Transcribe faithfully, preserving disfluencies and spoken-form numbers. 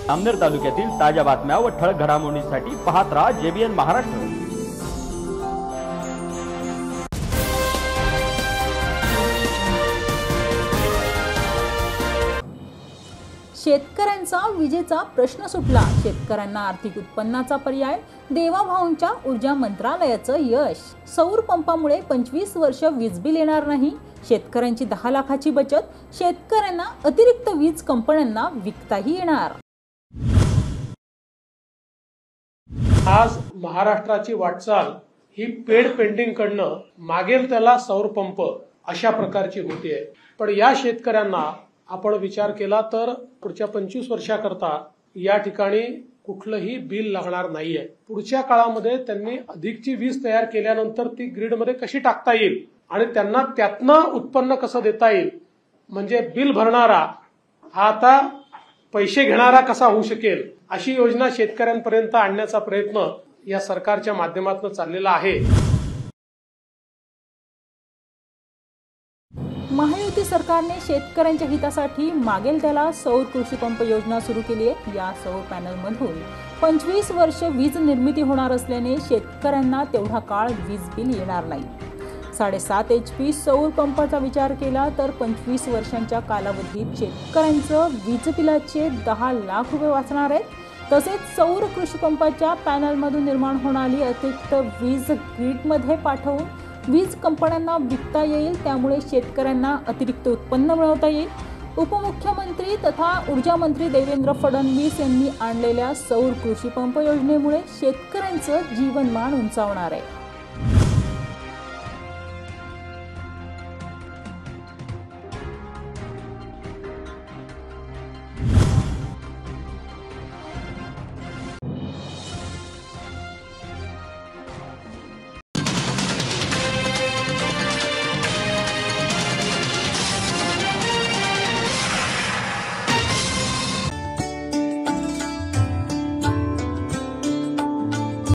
अमनेर तालुक्यातील ताज्या बातम्या व ठळक घडामोडींसाठी पाहत राहा जेबीएन महाराष्ट्र। शेतकऱ्यांचा विजेचा प्रश्न सुटला, शेतकऱ्यांना आर्थिक उत्पन्नाचा पर्याय देवाभाऊंच्या ऊर्जा मंत्रालयाचं यश। सौर पंपामुळे पंचवीस वर्ष वीज बिल येणार नाही, शेतकऱ्यांची दहा लाखाची बचत, शेतकऱ्यांना अतिरिक्त वीज कंपन्यांना विकताही येणार। आज महाराष्ट्राची वाटचाल ही पेड पेंटिंग कडनं मागेल त्याला सौर पंप अशा प्रकारची होतीये। पण या शेतकऱ्यांना आपण विचार केला तर पुढच्या पंचवीस वर्षाकरता या ठिकाणी कुठलंही बिल लागणार नाहीये। पुढच्या काळामध्ये त्यांनी अधिकची वीज तयार केल्यानंतर ती ग्रीडमध्ये कशी टाकता येईल आणि त्यांना त्यातनं उत्पन्न कसं देता येईल, म्हणजे बिल भरणारा हा आता पैसे घेणारा कसा होऊ शकेल, अशी योजना शेतकऱ्यांपर्यंत आणण्याचा प्रयत्न या सरकारच्या माध्यमातून चाललेला आहे। महायुती सरकारने शेतकऱ्यांच्या हितासाठी मागेल त्याला सौर कृषी पंप योजना सुरू केली आहे। या सौर पॅनलमधून पंचवीस वर्ष वीज निर्मिती होणार असल्याने शेतकऱ्यांना तेवढा काळ वीज बिल येणार नाही। साडेसात एच पी सौर पंपाचा विचार केला तर पंचवीस वर्षांच्या कालावधीत शेतकऱ्यांचं वीज बिलाचे दहा लाख रुपये वाचणार आहेत। तसेच सौर कृषी पंपाच्या पॅनलमधून निर्माण होणारी अतिरिक्त वीज ग्रीडमध्ये पाठवून वीज कंपन्यांना विकता येईल, त्यामुळे शेतकऱ्यांना अतिरिक्त उत्पन्न मिळवता येईल। उपमुख्यमंत्री तथा ऊर्जा मंत्री देवेंद्र फडणवीस यांनी आणलेल्या सौर कृषी पंप योजनेमुळे शेतकऱ्यांचं जीवनमान उंचावणार आहे।